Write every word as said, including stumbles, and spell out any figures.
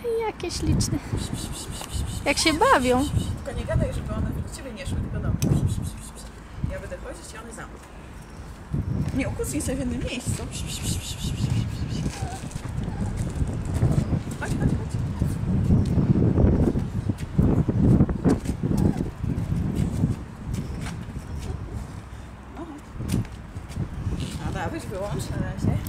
Jakie śliczne. Jak się bawią. Tylko nie gadaj, żeby one do ciebie nie szły, tylko do mnie. Ja będę chodzić i one za mną. Nie ukucnij sobie w jednym miejscu. Chodź, chodź, chodź. No, dobra, weź wyłącz na razie.